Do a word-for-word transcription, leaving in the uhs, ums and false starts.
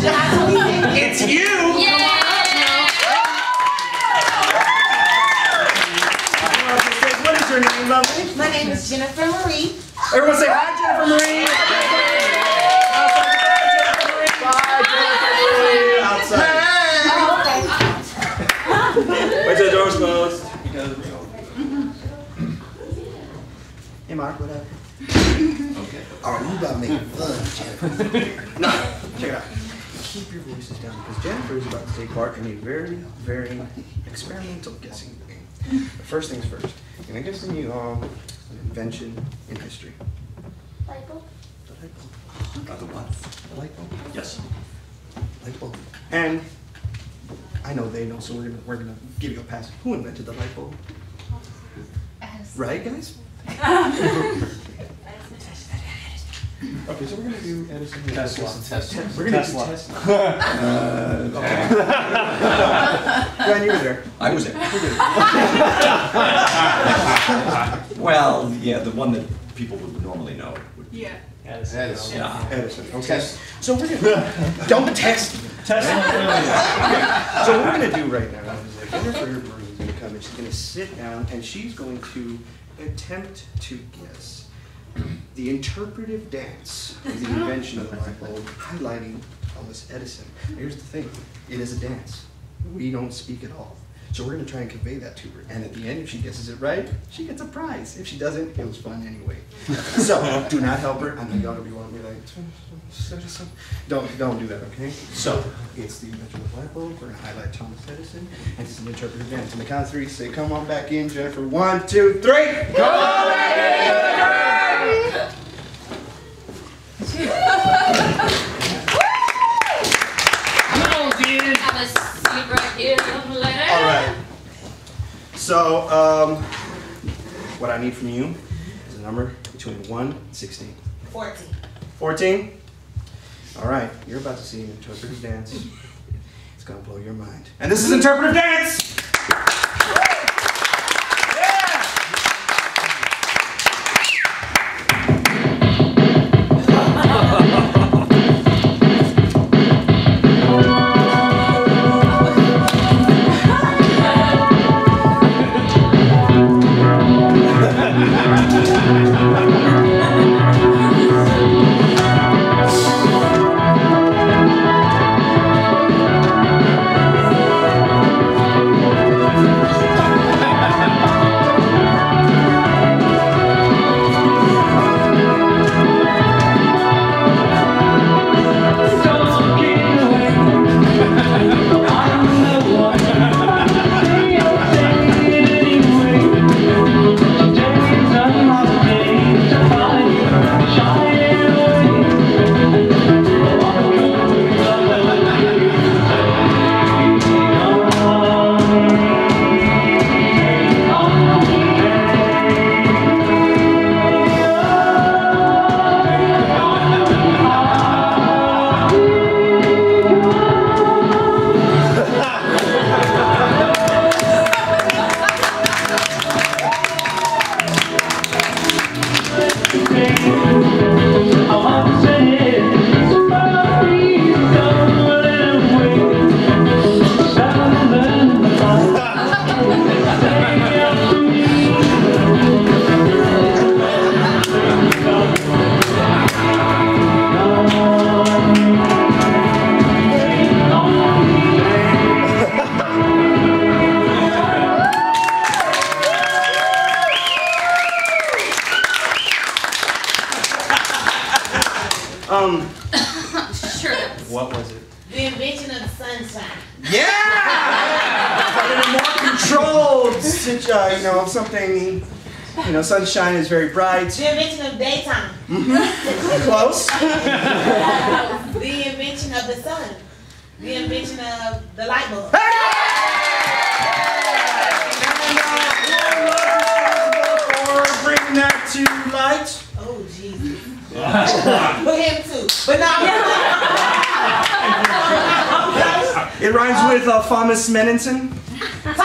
It's you! Yeah! What is your name, lovely? My name is Jennifer Marie. Everyone say hi, Jennifer Marie! Hi, Jennifer Marie! Outside. Oh, okay. Wait till the door's closed. Hey, Mark, what up? Okay. Alright, you gotta make it fun, Jennifer. No, check it out. Keep your voices down because Jennifer is about to take part in a very, very experimental guessing game. But first things first, I'm gonna guess you um, an invention in history. Light bulb? The light bulb. Uh, the what? The light bulb? Yes. Light bulb. And I know they know, so we're gonna we're gonna give you a pass. Who invented the light bulb? Edison. Right, guys? Okay, so we're gonna do Edison. Tesla. Tesla. We're gonna Tesla. do Tesla. Uh, okay. Glenn, you were there. I was there. Who did it? Well, yeah, the one that people would normally know. Would be. Yeah. Edison. Edison. Yeah. Edison. Okay. Test. So we're gonna don't test. Tesla. Okay. So what we're gonna do right now is like Jennifer Marie is gonna come and she's gonna sit down and she's going to attempt to guess the interpretive dance of the invention of the light bulb, highlighting Thomas Edison. Here's the thing: it is a dance. We don't speak at all. So we're gonna try and convey that to her. And at the end, if she guesses it right, she gets a prize. If she doesn't, it was fun anyway. So do not help her. I know y'all gonna be wanting to be like, Edison. Don't don't do that, okay? So it's the invention of the light bulb. We're gonna highlight Thomas Edison, and it's an interpretive dance. On the count of three, say, "Come on back in, Jennifer." One, two, three. Come on back in, Jennifer. Have a seat right here, little lady. All right. So, um, what I need from you is a number between one and sixteen. fourteen. fourteen? All right, you're about to see an interpretive dance. It's gonna blow your mind. And this is interpretive dance! Um, Sure. what was it? The invention of the sunshine. Yeah! But in a more controlled situ- uh, you know, something, you know, sunshine is very bright. The invention of daytime. Mm-hmm. Close. The invention of the sun. The invention of the light bulb. And uh, who was responsible for bringing that to light? Oh, Jesus. Put him too. But no. It rhymes with uh, Thomas Menenson. Thomas